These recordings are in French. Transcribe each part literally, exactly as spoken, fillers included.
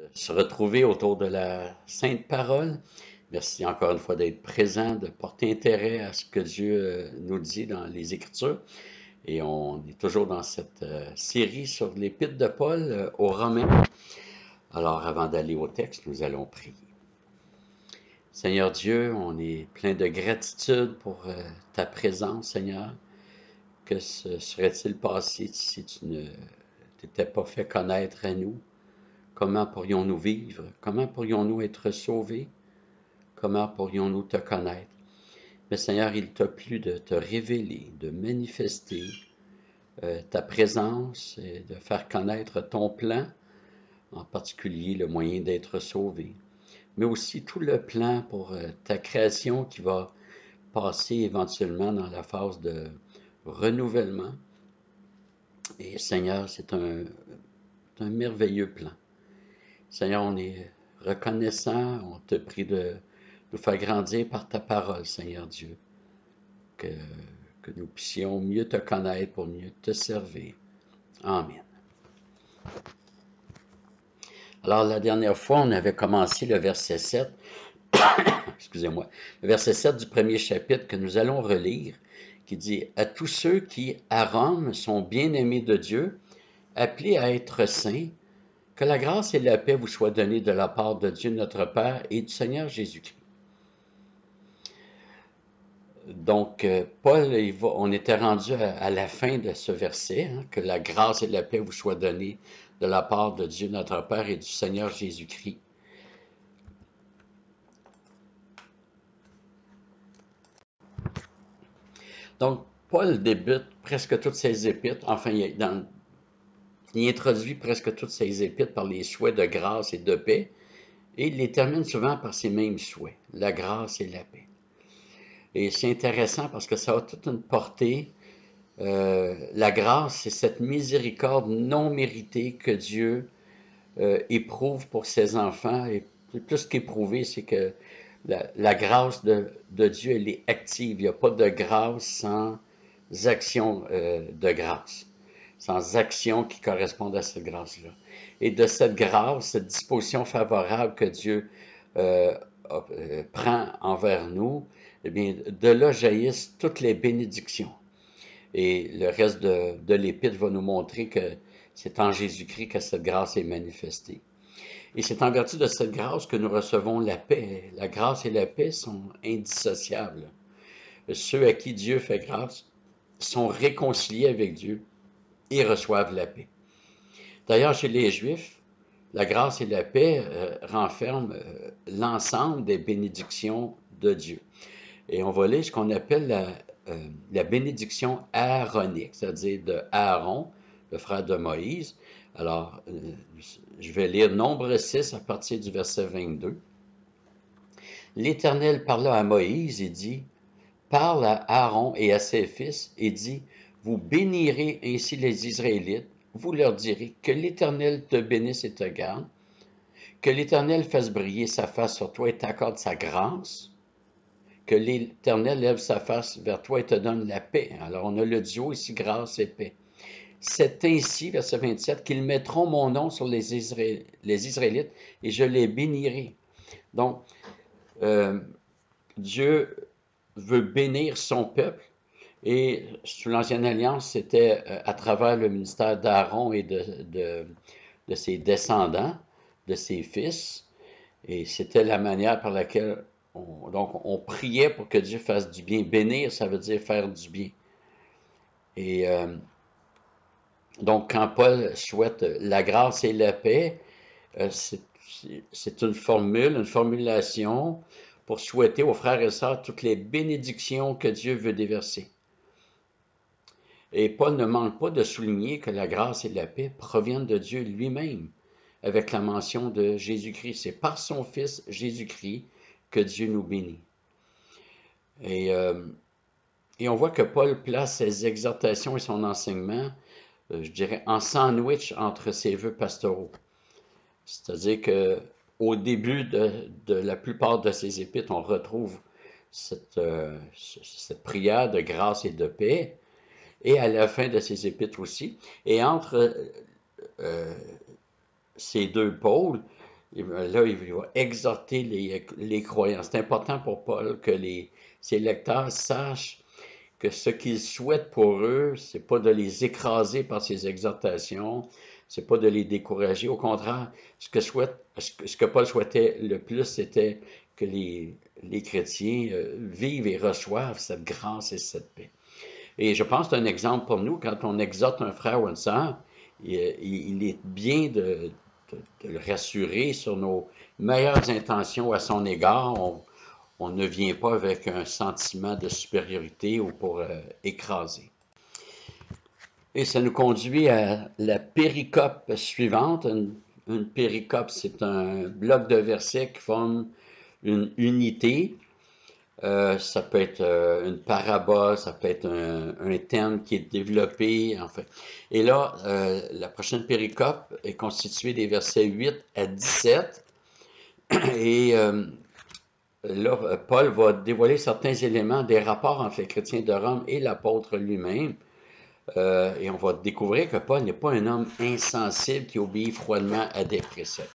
se retrouver autour de la Sainte Parole. Merci encore une fois d'être présent, de porter intérêt à ce que Dieu nous dit dans les Écritures. Et on est toujours dans cette euh, série sur l'Épître de Paul euh, aux Romains. Alors, avant d'aller au texte, nous allons prier. Seigneur Dieu, on est plein de gratitude pour euh, ta présence, Seigneur. Que se serait-il passé si tu ne t'étais pas fait connaître à nous? Comment pourrions-nous vivre? Comment pourrions-nous être sauvés? Comment pourrions-nous te connaître? Mais Seigneur, il t'a plu de te révéler, de manifester euh, ta présence et de faire connaître ton plan, en particulier le moyen d'être sauvé, mais aussi tout le plan pour euh, ta création qui va passer éventuellement dans la phase de renouvellement. Et Seigneur, c'est un, un merveilleux plan. Seigneur, on est reconnaissant, on te prie de nous faire grandir par ta parole, Seigneur Dieu, que, que nous puissions mieux te connaître pour mieux te servir. Amen. Alors, la dernière fois, on avait commencé le verset sept, excusez-moi, le verset sept du premier chapitre que nous allons relire, qui dit « À tous ceux qui, à Rome, sont bien-aimés de Dieu, appelés à être saints, que la grâce et la paix vous soient données de la part de Dieu notre Père et du Seigneur Jésus-Christ. » Donc, Paul, il va, on était rendu à, à la fin de ce verset, hein, que la grâce et la paix vous soient données de la part de Dieu notre Père et du Seigneur Jésus-Christ. Donc, Paul débute presque toutes ses épîtres, enfin, il, dans, il introduit presque toutes ses épîtres par les souhaits de grâce et de paix, et il les termine souvent par ces mêmes souhaits, la grâce et la paix. Et c'est intéressant parce que ça a toute une portée. Euh, la grâce, c'est cette miséricorde non méritée que Dieu euh, éprouve pour ses enfants. Et plus qu'éprouver, c'est que la, la grâce de, de Dieu, elle est active. Il n'y a pas de grâce sans action euh, de grâce, sans action qui correspondent à cette grâce-là. Et de cette grâce, cette disposition favorable que Dieu euh, euh, prend envers nous, eh bien, de là jaillissent toutes les bénédictions. Et le reste de, de l'Épître va nous montrer que c'est en Jésus-Christ que cette grâce est manifestée. Et c'est en vertu de cette grâce que nous recevons la paix. La grâce et la paix sont indissociables. Ceux à qui Dieu fait grâce sont réconciliés avec Dieu et reçoivent la paix. D'ailleurs, chez les Juifs, la grâce et la paix euh, renferment euh, l'ensemble des bénédictions de Dieu. Et on va lire ce qu'on appelle la, euh, la bénédiction aaronique, c'est-à-dire de Aaron, le frère de Moïse. Alors, euh, je vais lire Nombre six à partir du verset vingt-deux. L'Éternel parla à Moïse et dit, « Parle à Aaron et à ses fils et dit, vous bénirez ainsi les Israélites, vous leur direz que l'Éternel te bénisse et te garde, que l'Éternel fasse briller sa face sur toi et t'accorde sa grâce, que l'Éternel lève sa face vers toi et te donne la paix. » Alors, on a le duo ici, grâce et paix. « C'est ainsi, verset vingt-sept, qu'ils mettront mon nom sur les, Israé les Israélites et je les bénirai. » Donc, euh, Dieu veut bénir son peuple et sous l'Ancienne Alliance, c'était à travers le ministère d'Aaron et de, de, de ses descendants, de ses fils, et c'était la manière par laquelle on, donc on priait pour que Dieu fasse du bien. Bénir, ça veut dire faire du bien. Et euh, donc quand Paul souhaite la grâce et la paix, euh, c'est une formule, une formulation pour souhaiter aux frères et sœurs toutes les bénédictions que Dieu veut déverser. Et Paul ne manque pas de souligner que la grâce et la paix proviennent de Dieu lui-même, avec la mention de Jésus-Christ. C'est par son Fils Jésus-Christ que Dieu nous bénit. Et, euh, et on voit que Paul place ses exhortations et son enseignement, euh, je dirais, en sandwich entre ses vœux pastoraux. C'est-à-dire qu'au début de, de la plupart de ses épîtres, on retrouve cette, euh, cette prière de grâce et de paix, et à la fin de ses épîtres aussi. Et entre euh, ces deux pôles, Et là, il va exhorter les, les croyants. C'est important pour Paul que les, ses lecteurs sachent que ce qu'il souhaite pour eux, c'est pas de les écraser par ses exhortations, c'est pas de les décourager. Au contraire, ce que, souhaite, ce que Paul souhaitait le plus, c'était que les, les chrétiens euh, vivent et reçoivent cette grâce et cette paix. Et je pense que c'est un exemple pour nous, quand on exhorte un frère ou une sœur, il, il est bien de, de, de le rassurer sur nos meilleures intentions à son égard. On, on ne vient pas avec un sentiment de supériorité ou pour euh, écraser. Et ça nous conduit à la péricope suivante. Une, une péricope, c'est un bloc de versets qui forme une unité. Euh, ça peut être euh, une parabole, ça peut être un, un thème qui est développé, en fait. Et là, euh, la prochaine péricope est constituée des versets huit à dix-sept. Et euh, là, Paul va dévoiler certains éléments des rapports entre les chrétiens de Rome et l'apôtre lui-même. Euh, et on va découvrir que Paul n'est pas un homme insensible qui obéit froidement à des préceptes.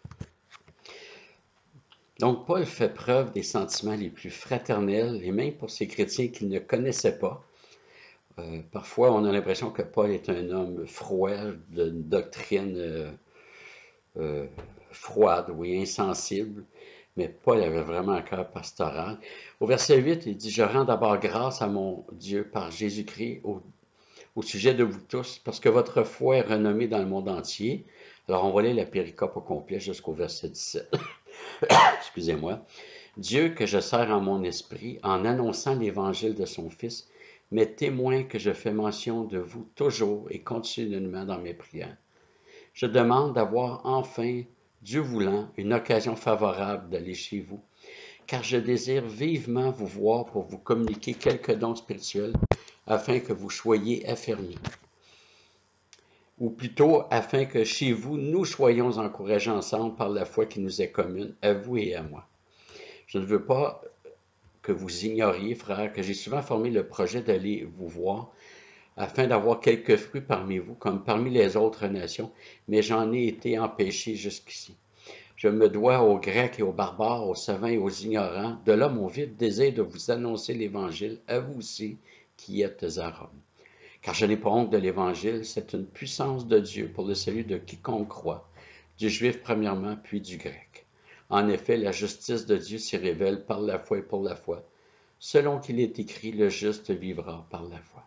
Donc, Paul fait preuve des sentiments les plus fraternels, et même pour ces chrétiens qu'il ne connaissait pas. Euh, parfois, on a l'impression que Paul est un homme froid, d'une doctrine euh, euh, froide, oui, insensible. Mais Paul avait vraiment un cœur pastoral. Au verset huit, il dit, « Je rends d'abord grâce à mon Dieu par Jésus-Christ au, au sujet de vous tous, parce que votre foi est renommée dans le monde entier. » Alors, on va lire la péricope au complet jusqu'au verset dix-sept. Excusez-moi. « Dieu que je sers en mon esprit, en annonçant l'évangile de son Fils, m'est témoin que je fais mention de vous toujours et continuellement dans mes prières. Je demande d'avoir enfin, Dieu voulant, une occasion favorable d'aller chez vous, car je désire vivement vous voir pour vous communiquer quelques dons spirituels afin que vous soyez affermis. Ou plutôt, afin que chez vous, nous soyons encouragés ensemble par la foi qui nous est commune, à vous et à moi. Je ne veux pas que vous ignoriez, frères, que j'ai souvent formé le projet d'aller vous voir, afin d'avoir quelques fruits parmi vous, comme parmi les autres nations, mais j'en ai été empêché jusqu'ici. Je me dois aux Grecs et aux barbares, aux savants et aux ignorants. De là mon vif désir de vous annoncer l'Évangile, à vous aussi qui êtes à Rome. Car je n'ai pas honte de l'Évangile, c'est une puissance de Dieu pour le salut de quiconque croit, du juif premièrement, puis du grec. En effet, la justice de Dieu s'y révèle par la foi et pour la foi, selon qu'il est écrit, le juste vivra par la foi. »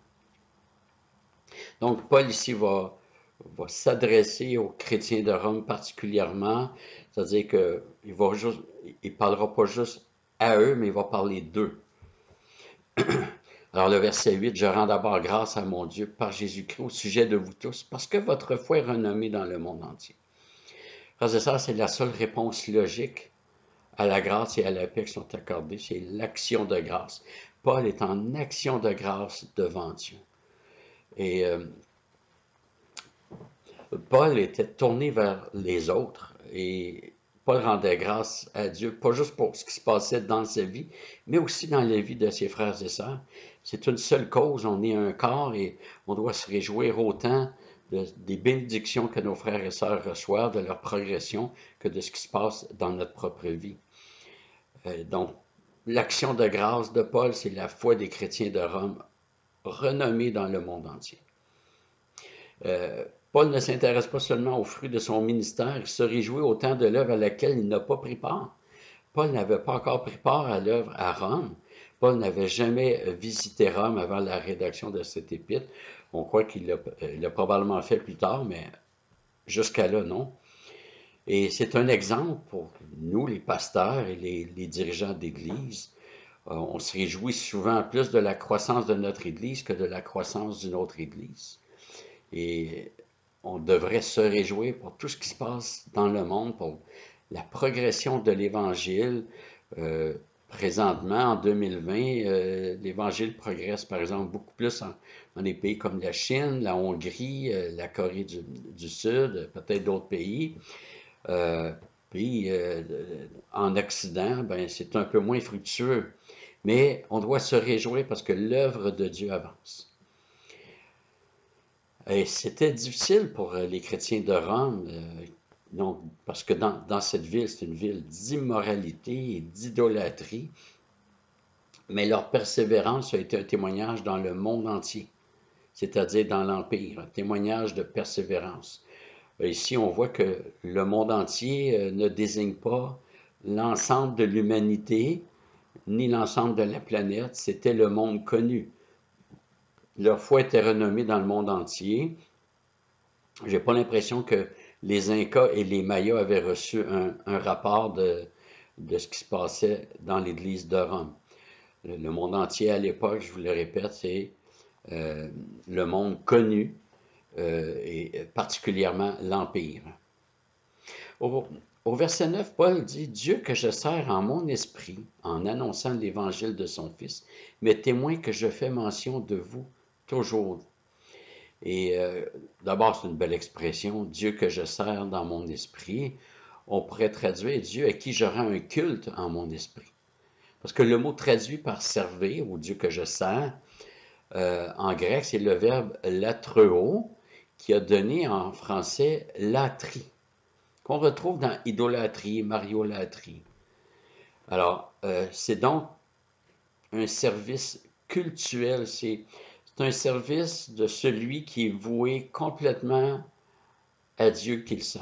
Donc, Paul ici va, va s'adresser aux chrétiens de Rome particulièrement, c'est-à-dire qu'il ne parlera pas juste à eux, mais il va parler d'eux. Alors le verset huit, « Je rends d'abord grâce à mon Dieu par Jésus-Christ au sujet de vous tous, parce que votre foi est renommée dans le monde entier. » Frères et sœurs, c'est la seule réponse logique à la grâce et à la paix qui sont accordées, c'est l'action de grâce. Paul est en action de grâce devant Dieu. Et euh, Paul était tourné vers les autres et Paul rendait grâce à Dieu, pas juste pour ce qui se passait dans sa vie, mais aussi dans la vie de ses frères et sœurs. C'est une seule cause, on est un corps et on doit se réjouir autant de, des bénédictions que nos frères et sœurs reçoivent, de leur progression, que de ce qui se passe dans notre propre vie. Euh, donc, l'action de grâce de Paul, c'est la foi des chrétiens de Rome, renommée dans le monde entier. Euh, Paul ne s'intéresse pas seulement aux fruits de son ministère, il se réjouit autant de l'œuvre à laquelle il n'a pas pris part. Paul n'avait pas encore pris part à l'œuvre à Rome. Paul n'avait jamais visité Rome avant la rédaction de cette épître. On croit qu'il l'a probablement fait plus tard, mais jusqu'à là, non. Et c'est un exemple pour nous, les pasteurs et les, les dirigeants d'Église. Euh, on se réjouit souvent plus de la croissance de notre Église que de la croissance d'une autre Église. Et on devrait se réjouir pour tout ce qui se passe dans le monde, pour la progression de l'Évangile. Euh, présentement, en deux mille vingt, euh, l'Évangile progresse, par exemple, beaucoup plus en, dans des pays comme la Chine, la Hongrie, euh, la Corée du, du Sud, peut-être d'autres pays. Euh, puis, euh, en Occident, ben, c'est un peu moins fructueux. Mais on doit se réjouir parce que l'œuvre de Dieu avance. Et c'était difficile pour les chrétiens de Rome. Donc, parce que dans, dans cette ville, c'est une ville d'immoralité et d'idolâtrie, mais leur persévérance a été un témoignage dans le monde entier, c'est-à-dire dans l'Empire, un témoignage de persévérance. Ici, on voit que le monde entier euh, ne désigne pas l'ensemble de l'humanité, ni l'ensemble de la planète, c'était le monde connu. Leur foi était renommée dans le monde entier. J'ai pas l'impression que les Incas et les Mayas avaient reçu un, un rapport de, de ce qui se passait dans l'Église de Rome. Le, le monde entier à l'époque, je vous le répète, c'est euh, le monde connu euh, et particulièrement l'Empire. Au, au verset neuf, Paul dit, Dieu que je sers en mon esprit, en annonçant l'évangile de son Fils, mais témoin que je fais mention de vous toujours. Et euh, d'abord, c'est une belle expression, Dieu que je sers dans mon esprit. On pourrait traduire Dieu à qui je rends un culte en mon esprit. Parce que le mot traduit par servir, ou Dieu que je sers, euh, en grec, c'est le verbe latreo, qui a donné en français latrie, qu'on retrouve dans idolâtrie, mariolatrie. Alors, euh, c'est donc un service cultuel, c'est un service de celui qui est voué complètement à Dieu qu'il sent.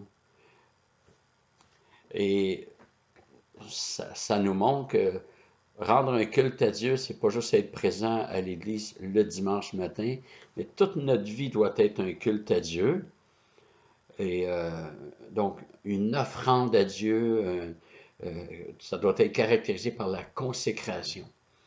Et ça, ça nous montre que rendre un culte à Dieu, c'est pas juste être présent à l'Église le dimanche matin, mais toute notre vie doit être un culte à Dieu. Et euh, donc, une offrande à Dieu, euh, euh, ça doit être caractérisé par la consécration.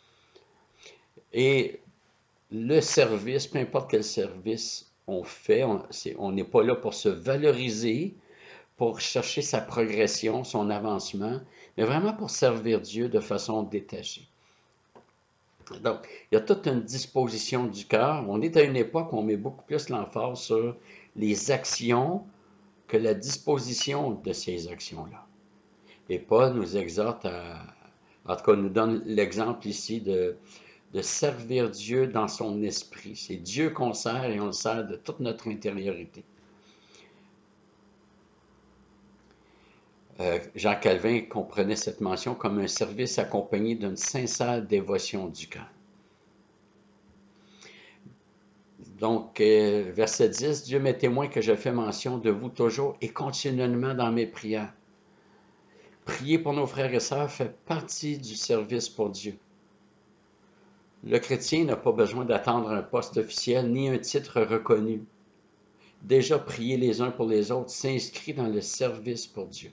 Et le service, peu importe quel service on fait, on n'est pas là pour se valoriser, pour chercher sa progression, son avancement, mais vraiment pour servir Dieu de façon détachée. Donc, il y a toute une disposition du cœur. On est à une époque où on met beaucoup plus l'emphase sur les actions que la disposition de ces actions-là. Et Paul nous exhorte à, en tout cas, nous donne l'exemple ici de, de servir Dieu dans son esprit. C'est Dieu qu'on sert et on le sert de toute notre intériorité. Euh, Jean Calvin comprenait cette mention comme un service accompagné d'une sincère dévotion du cœur. Donc, euh, verset dix, Dieu m'est témoin que je fais mention de vous toujours et continuellement dans mes prières. Prier pour nos frères et sœurs fait partie du service pour Dieu. Le chrétien n'a pas besoin d'attendre un poste officiel ni un titre reconnu. Déjà prier les uns pour les autres s'inscrit dans le service pour Dieu.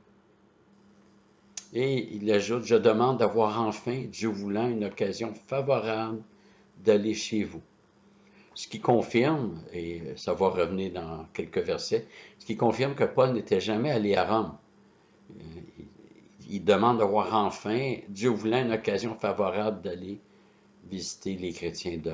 Et il ajoute, je demande d'avoir enfin, Dieu voulant, une occasion favorable d'aller chez vous. Ce qui confirme, et ça va revenir dans quelques versets, ce qui confirme que Paul n'était jamais allé à Rome. Il demande d'avoir enfin, Dieu voulant, une occasion favorable d'aller visiter les chrétiens de Rome.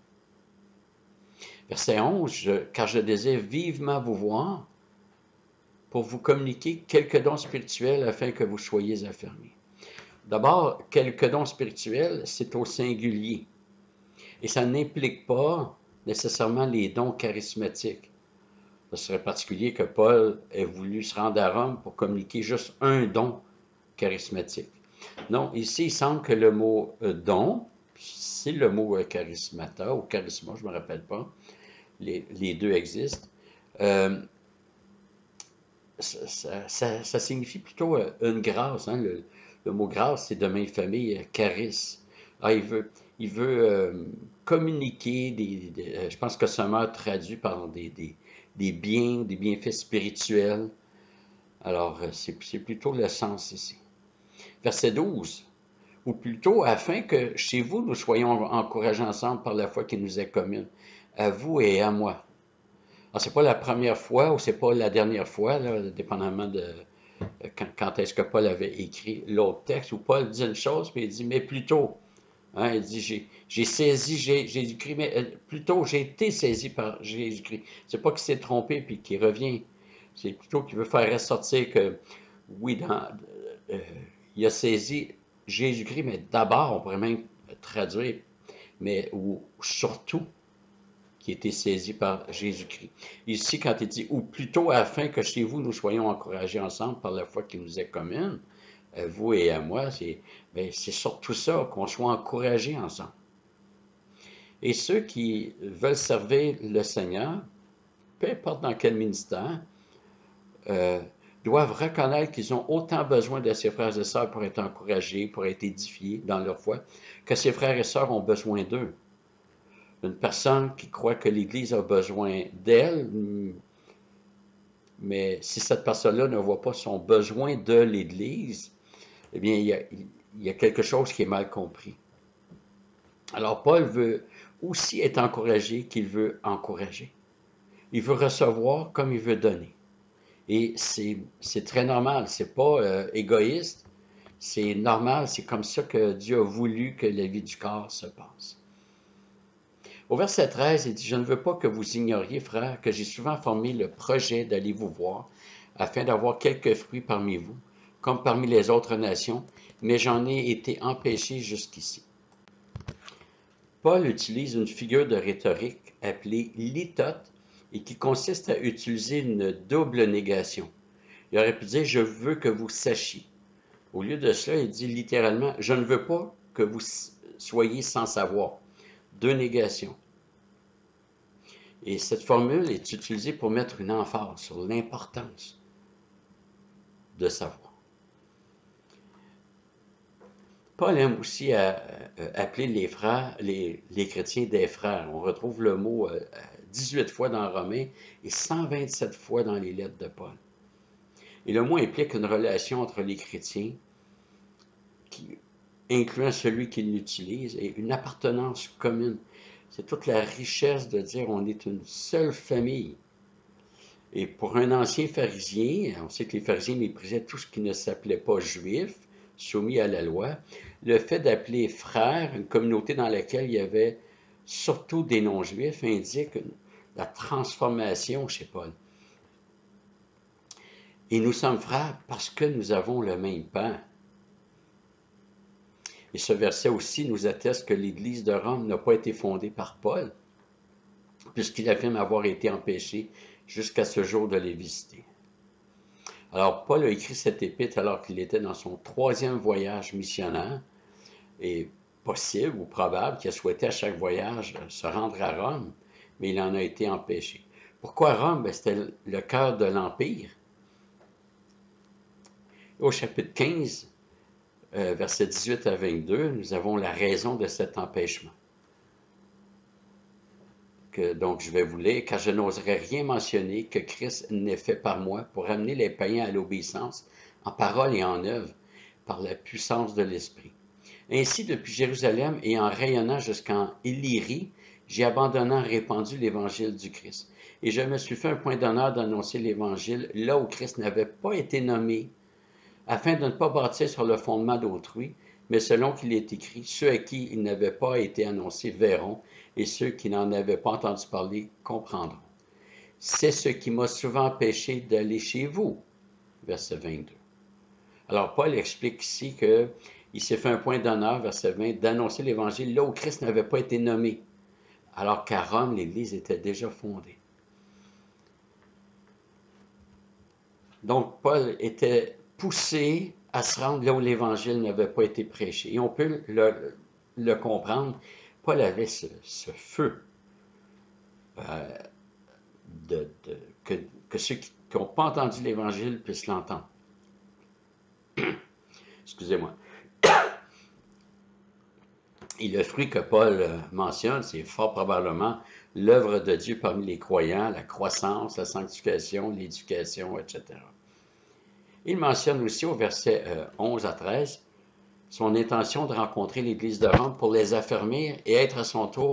Verset onze, je, car je désire vivement vous voir pour vous communiquer quelques dons spirituels afin que vous soyez affermis. D'abord, quelques dons spirituels, c'est au singulier. Et ça n'implique pas nécessairement les dons charismatiques. Ce serait particulier que Paul ait voulu se rendre à Rome pour communiquer juste un don charismatique. Non, ici, il semble que le mot euh, don, c'est le mot euh, charismata ou charisma, je ne me rappelle pas, les, les deux existent. Euh, ça, ça, ça, signifie plutôt euh, une grâce. Hein? Le, le, mot grâce, c'est de même famille, euh, charis. Ah, il veut, il veut euh, communiquer, des, des, euh, je pense que ça m'a traduit par des, des, des biens, des bienfaits spirituels. Alors, euh, c'est plutôt le sens ici. Verset douze. Ou plutôt, afin que chez vous, nous soyons encouragés ensemble par la foi qui nous est commune, à vous et à moi. Alors, c'est pas la première fois ou c'est pas la dernière fois, là, dépendamment de quand, quand est-ce que Paul avait écrit l'autre texte, où Paul dit une chose, puis il dit, mais plutôt, hein, il dit, j'ai saisi Jésus-Christ, mais euh, plutôt, j'ai été saisi par Jésus-Christ. C'est pas qu'il s'est trompé puis qu'il revient. C'est plutôt qu'il veut faire ressortir que, oui, dans, euh, il a saisi Jésus-Christ, mais d'abord, on pourrait même traduire, mais ou surtout, qui a été saisi par Jésus-Christ. Ici, quand il dit, ou plutôt afin que chez vous, nous soyons encouragés ensemble par la foi qui nous est commune, à vous et à moi, c'est ben, c'est surtout ça, qu'on soit encouragés ensemble. Et ceux qui veulent servir le Seigneur, peu importe dans quel ministère, euh, doivent reconnaître qu'ils ont autant besoin de ses frères et sœurs pour être encouragés, pour être édifiés dans leur foi, que ses frères et sœurs ont besoin d'eux. Une personne qui croit que l'Église a besoin d'elle, mais si cette personne-là ne voit pas son besoin de l'Église, eh bien, il y a, il y a quelque chose qui est mal compris. Alors, Paul veut aussi être encouragé qu'il veut encourager. Il veut recevoir comme il veut donner. Et c'est très normal, c'est pas euh, égoïste, c'est normal, c'est comme ça que Dieu a voulu que la vie du corps se passe. Au verset treize, il dit, « Je ne veux pas que vous ignoriez, frères, que j'ai souvent formé le projet d'aller vous voir, afin d'avoir quelques fruits parmi vous, comme parmi les autres nations, mais j'en ai été empêché jusqu'ici. » Paul utilise une figure de rhétorique appelée litote et qui consiste à utiliser une double négation. Il aurait pu dire « je veux que vous sachiez ». Au lieu de cela, il dit littéralement « je ne veux pas que vous soyez sans savoir ». Deux négations. Et cette formule est utilisée pour mettre une emphase sur l'importance de savoir. Paul aime aussi à, à, appeler les frères, les, les chrétiens des frères. On retrouve le mot euh, dix-huit fois dans Romains et cent vingt-sept fois dans les lettres de Paul. Et le mot implique une relation entre les chrétiens, qui, incluant celui qui l'utilise, et une appartenance commune. C'est toute la richesse de dire on est une seule famille. Et pour un ancien pharisien, on sait que les pharisiens méprisaient tout ce qui ne s'appelait pas juif, soumis à la loi, le fait d'appeler frère une communauté dans laquelle il y avait surtout des non-juifs indique la transformation chez Paul. Et nous sommes frères parce que nous avons le même pain. Et ce verset aussi nous atteste que l'Église de Rome n'a pas été fondée par Paul, puisqu'il affirme avoir été empêché jusqu'à ce jour de les visiter. Alors, Paul a écrit cette épître alors qu'il était dans son troisième voyage missionnaire, et possible ou probable qu'il a souhaité à chaque voyage se rendre à Rome, mais il en a été empêché. Pourquoi Rome? Ben, c'était le cœur de l'Empire. Au chapitre quinze, euh, versets dix-huit à vingt-deux, nous avons la raison de cet empêchement. Que, donc, je vais vous lire, « Car je n'oserais rien mentionner que Christ n'ait fait par moi pour amener les païens à l'obéissance en parole et en œuvre par la puissance de l'Esprit. Ainsi, depuis Jérusalem et en rayonnant jusqu'en Illyrie, j'ai abandonné et répandu l'Évangile du Christ. Et je me suis fait un point d'honneur d'annoncer l'Évangile là où Christ n'avait pas été nommé, afin de ne pas bâtir sur le fondement d'autrui, mais selon qu'il est écrit, ceux à qui il n'avait pas été annoncé verront, et ceux qui n'en avaient pas entendu parler comprendront. C'est ce qui m'a souvent empêché d'aller chez vous. » Verset vingt-deux. Alors, Paul explique ici qu'il s'est fait un point d'honneur, verset vingt, d'annoncer l'Évangile là où Christ n'avait pas été nommé, alors qu'à Rome, l'Église était déjà fondée. Donc, Paul était poussé à se rendre là où l'Évangile n'avait pas été prêché. Et on peut le, le comprendre. Paul avait ce, ce feu euh, de, de, que, que ceux qui n'ont pas entendu l'Évangile puissent l'entendre. Excusez-moi. Et le fruit que Paul mentionne, c'est fort probablement l'œuvre de Dieu parmi les croyants, la croissance, la sanctification, l'éducation, et cetera. Il mentionne aussi au verset onze à treize son intention de rencontrer l'Église de Rome pour les affermir et être à son tour.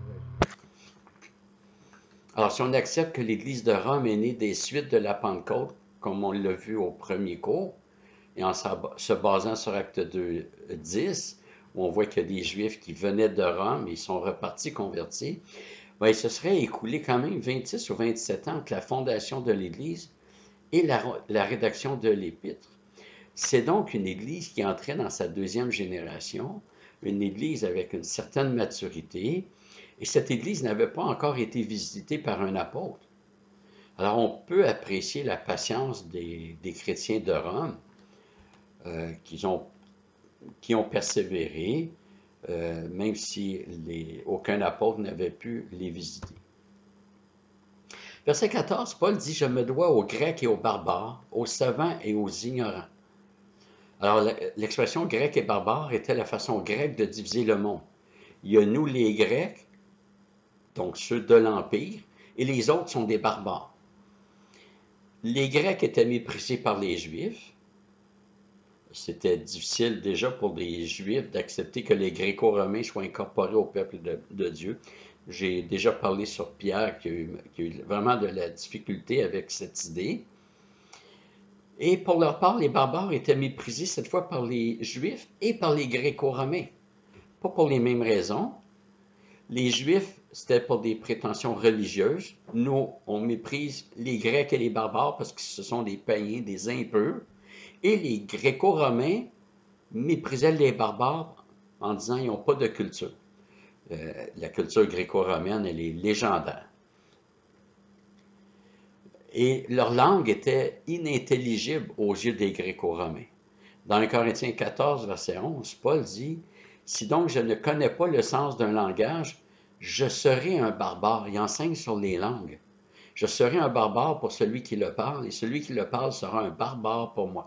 Alors, si on accepte que l'Église de Rome est née des suites de la Pentecôte, comme on l'a vu au premier cours, et en se basant sur Acte deux, dix, où on voit qu'il y a des Juifs qui venaient de Rome et ils sont repartis convertis, bien, il se serait écoulé quand même vingt-six ou vingt-sept ans entre la fondation de l'Église et la, la rédaction de l'Épître. C'est donc une Église qui entrait dans sa deuxième génération, une Église avec une certaine maturité, Et cette Église n'avait pas encore été visitée par un apôtre. Alors on peut apprécier la patience des, des chrétiens de Rome euh, qui, ont, qui ont persévéré, euh, même si les, aucun apôtre n'avait pu les visiter. Verset quatorze, Paul dit « Je me dois aux Grecs et aux barbares, aux savants et aux ignorants. » Alors l'expression « grec et barbare » était la façon grecque de diviser le monde. Il y a nous les Grecs, donc ceux de l'Empire, et les autres sont des barbares. Les Grecs étaient méprisés par les Juifs. C'était difficile déjà pour les Juifs d'accepter que les Gréco-Romains soient incorporés au peuple de, de Dieu. J'ai déjà parlé sur Pierre qui a, eu, qui a eu vraiment de la difficulté avec cette idée. Et pour leur part, les barbares étaient méprisés cette fois par les Juifs et par les Gréco-Romains. Pas pour les mêmes raisons. Les Juifs, c'était pour des prétentions religieuses. Nous, on méprise les Grecs et les barbares parce que ce sont des païens, des impurs. Et les Gréco-Romains méprisaient les barbares en disant qu'ils n'ont pas de culture. Euh, la culture gréco-romaine, elle est légendaire. Et leur langue était inintelligible aux yeux des Gréco-Romains. Dans un Corinthiens quatorze, verset onze, Paul dit « Si donc je ne connais pas le sens d'un langage, je serai un barbare. » Il enseigne sur les langues. « Je serai un barbare pour celui qui le parle, et celui qui le parle sera un barbare pour moi. »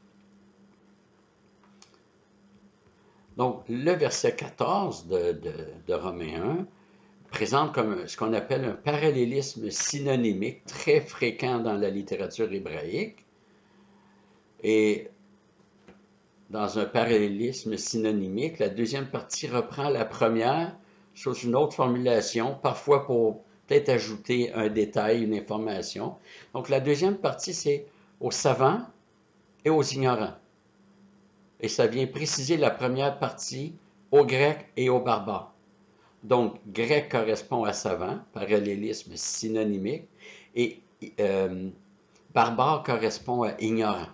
Donc, le verset quatorze de, de, de Romains un présente comme ce qu'on appelle un parallélisme synonymique très fréquent dans la littérature hébraïque. Et dans un parallélisme synonymique, la deuxième partie reprend la première sous une autre formulation, parfois pour peut-être ajouter un détail, une information. Donc, la deuxième partie, c'est aux savants et aux ignorants. Et ça vient préciser la première partie aux Grecs et aux barbares. Donc, grec correspond à savant, parallélisme synonymique, et euh, barbare correspond à ignorant.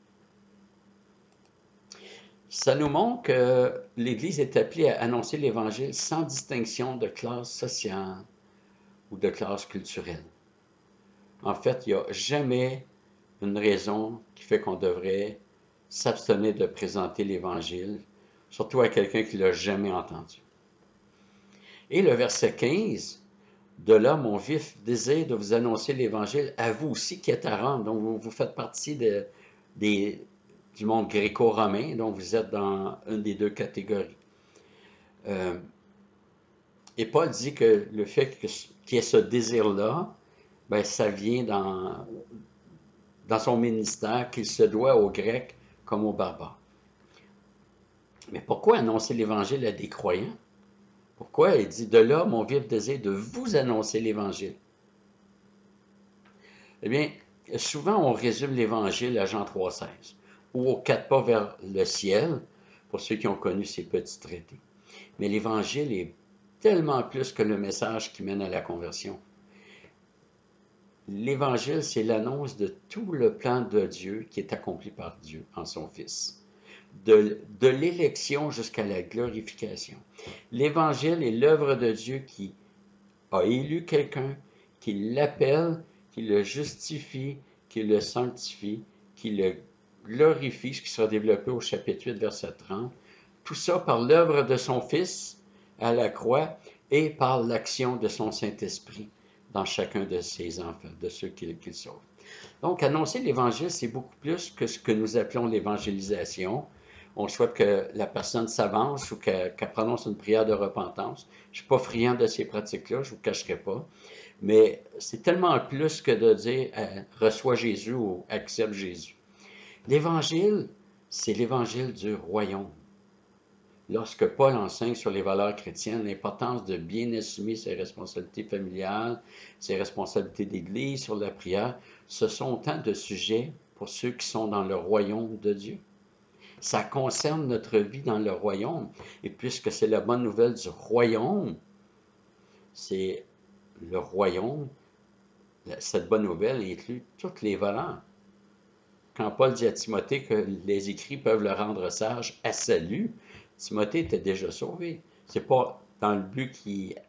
Ça nous montre que l'Église est appelée à annoncer l'Évangile sans distinction de classe sociale ou de classe culturelle. En fait, il n'y a jamais une raison qui fait qu'on devrait s'abstenir de présenter l'Évangile, surtout à quelqu'un qui ne l'a jamais entendu. Et le verset quinze, de là, mon vif désir de vous annoncer l'Évangile à vous aussi qui êtes à Rome. Donc, vous, vous faites partie de, des, du monde gréco-romain, donc vous êtes dans une des deux catégories. Euh, et Paul dit que le fait qu'il y ait ce désir-là, ben, ça vient dans, dans son ministère, qu'il se doit aux Grecs comme aux barbares. Mais pourquoi annoncer l'Évangile à des croyants? Pourquoi? Il dit, de là, mon vif désir de vous annoncer l'Évangile. Eh bien, souvent, on résume l'Évangile à Jean trois seize, ou aux quatre pas vers le ciel, pour ceux qui ont connu ces petits traités. Mais l'Évangile est tellement plus que le message qui mène à la conversion. L'Évangile, c'est l'annonce de tout le plan de Dieu qui est accompli par Dieu en son Fils. De, de l'élection jusqu'à la glorification. L'Évangile est l'œuvre de Dieu qui a élu quelqu'un, qui l'appelle, qui le justifie, qui le sanctifie, qui le glorifie, ce qui sera développé au chapitre huit, verset trente. Tout ça par l'œuvre de son Fils à la croix et par l'action de son Saint-Esprit dans chacun de ses enfants, de ceux qu'il qu'il sauve. Donc, annoncer l'Évangile, c'est beaucoup plus que ce que nous appelons l'évangélisation. On souhaite que la personne s'avance ou qu'elle qu'elle prononce une prière de repentance. Je ne suis pas friand de ces pratiques-là, je ne vous cacherai pas. Mais c'est tellement plus que de dire euh, « reçois Jésus » ou « accepte Jésus ». L'Évangile, c'est l'Évangile du royaume. Lorsque Paul enseigne sur les valeurs chrétiennes, l'importance de bien assumer ses responsabilités familiales, ses responsabilités d'Église, sur la prière, ce sont autant de sujets pour ceux qui sont dans le royaume de Dieu. Ça concerne notre vie dans le royaume. Et puisque c'est la bonne nouvelle du royaume, c'est le royaume, cette bonne nouvelle inclut toutes les valeurs. Quand Paul dit à Timothée que les écrits peuvent le rendre sage à salut, Timothée était déjà sauvé. Ce n'est pas dans le but qu'il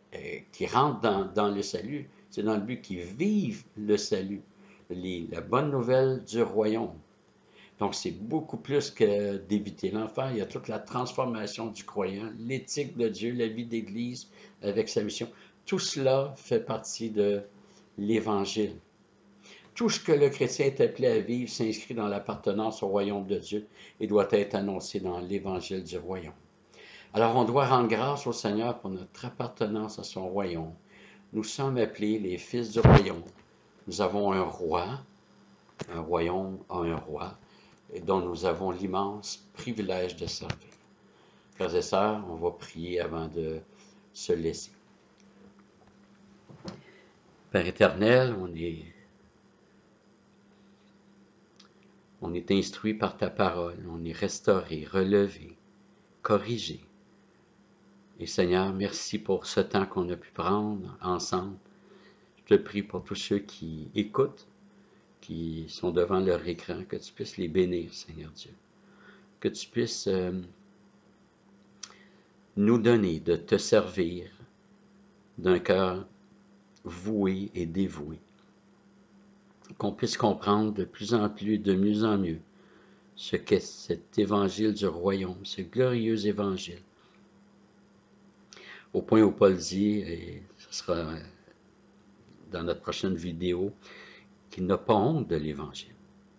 euh, qui rentrent dans, dans le salut, c'est dans le but qu'ils vivent le salut, les, la bonne nouvelle du royaume. Donc, c'est beaucoup plus que d'éviter l'enfer. Il y a toute la transformation du croyant, l'éthique de Dieu, la vie d'Église avec sa mission. Tout cela fait partie de l'Évangile. Tout ce que le chrétien est appelé à vivre s'inscrit dans l'appartenance au royaume de Dieu et doit être annoncé dans l'Évangile du royaume. Alors, on doit rendre grâce au Seigneur pour notre appartenance à son royaume. Nous sommes appelés les fils du royaume. Nous avons un roi, un royaume a un roi, et dont nous avons l'immense privilège de servir. Frères et sœurs, on va prier avant de se laisser. Père éternel, on est, on est instruit par ta parole, on est restauré, relevé, corrigé. Et Seigneur, merci pour ce temps qu'on a pu prendre ensemble. Je te prie pour tous ceux qui écoutent, qui sont devant leur écran, que tu puisses les bénir, Seigneur Dieu. Que tu puisses euh, nous donner de te servir d'un cœur voué et dévoué. Qu'on puisse comprendre de plus en plus, de mieux en mieux, ce qu'est cet évangile du royaume, ce glorieux évangile. Au point où Paul dit, et ce sera dans notre prochaine vidéo, qu'il n'a pas honte de l'évangile.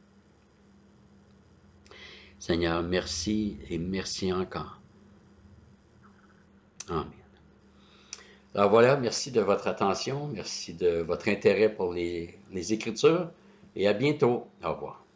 Seigneur, merci et merci encore. Amen. Alors voilà, merci de votre attention, merci de votre intérêt pour les, les Écritures et à bientôt. Au revoir.